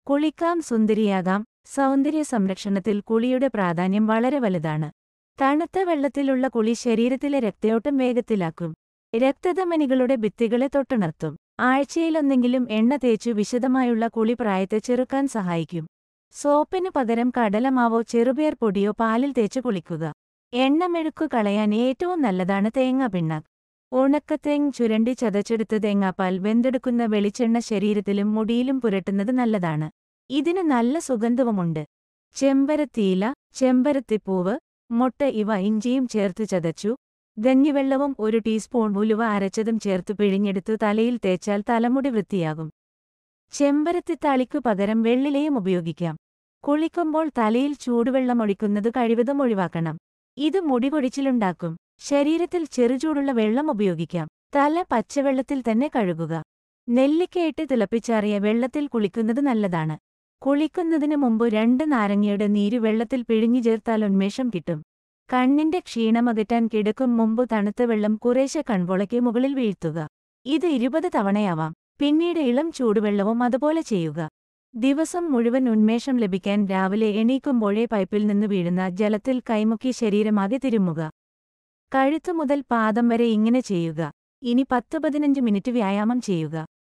കുളിക്കാം സുന്ദരിയാകാം. സൗന്ദര്യ സംരക്ഷണത്തിൽ കുളിയുടെ പ്രാധാന്യം വളരെ വലുതാണ്. തണുത്ത വെള്ളത്തിലുള്ള കുളി ശരീരത്തിലെ രക്തയോട്ടം വേഗത്തിലാക്കും. രക്തധമനികളുടെ ഭിത്തികളെ തൊട്ടുണർത്തും. ആഴ്ചയിലൊന്നെങ്കിലും എണ്ണ തേച്ചു വിശദമായുള്ള കുളി പ്രായത്തെ ചെറുക്കാൻ സഹായിക്കും. സോപ്പിനു പകരം കടലമാവോ ചെറുപയർ പൊടിയോ പാലിൽ തേച്ചു കുളിക്കുക. എണ്ണമെഴുക്കു കളയാൻ ഏറ്റവും നല്ലതാണ് തേങ്ങാപ്പിണ്ണാക്ക്. ഉണക്കത്തേങ്ങ ചുരണ്ടി ചതച്ചെടുത്ത് തേങ്ങാപ്പാൽ വെന്തെടുക്കുന്ന വെളിച്ചെണ്ണ ശരീരത്തിലും മുടിയിലും പുരട്ടുന്നത് നല്ലതാണ്. ഇതിന് നല്ല സുഗന്ധവുമുണ്ട്. ചെമ്പരത്തിയില, ചെമ്പരത്തിപ്പൂവ്, മുട്ട ഇവ ഇഞ്ചിയും ചേർത്തു ചതച്ചു കഞ്ഞിവെള്ളവും 1 ടീസ്പൂൺ ഉലുവ അരച്ചതും ചേർത്തു പിഴിഞ്ഞെടുത്തു തലയിൽ തേച്ചാൽ തലമുടി വൃത്തിയാകും. ചെമ്പരത്തിത്താളിക്കു പകരം വെള്ളിലയും ഉപയോഗിക്കാം. കുളിക്കുമ്പോൾ തലയിൽ ചൂടുവെള്ളമൊഴിക്കുന്നത് കഴിവതും ഒഴിവാക്കണം. ഇത് മുടികൊഴിച്ചിലുണ്ടാക്കും. ശരീരത്തിൽ ചെറുചൂടുള്ള വെള്ളം ഉപയോഗിക്കാം. തല പച്ചവെള്ളത്തിൽ തന്നെ കഴുകുക. നെല്ലിക്കയിട്ട് തിളപ്പിച്ചാറിയ വെള്ളത്തിൽ കുളിക്കുന്നത് നല്ലതാണ്. കുളിക്കുന്നതിനു മുമ്പ് 2 നാരങ്ങയുടെ നീര് വെള്ളത്തിൽ പിഴിഞ്ഞു ചേർത്താൽ ഉന്മേഷം കിട്ടും. കണ്ണിന്റെ ക്ഷീണമകറ്റാൻ കിടക്കും മുമ്പ് തണുത്ത വെള്ളം കുറേശ്ശെ കൺപോളയ്ക്ക് മുകളിൽ വീഴ്ത്തുക. ഇത് 20 തവണയാവാം. പിന്നീട് ഇളം ചൂടുവെള്ളവും അതുപോലെ ചെയ്യുക. ദിവസം മുഴുവൻ ഉന്മേഷം ലഭിക്കാൻ രാവിലെ എണീക്കുമ്പോഴേ പൈപ്പിൽ നിന്ന് വീഴുന്ന ജലത്തിൽ കൈമുക്കി ശരീരമാകെ തിരുമ്മുക. കഴുത്തു മുതൽ പാദം വരെ ഇങ്ങനെ ചെയ്യുക. ഇനി 10-15 മിനിറ്റ് വ്യായാമം ചെയ്യുക.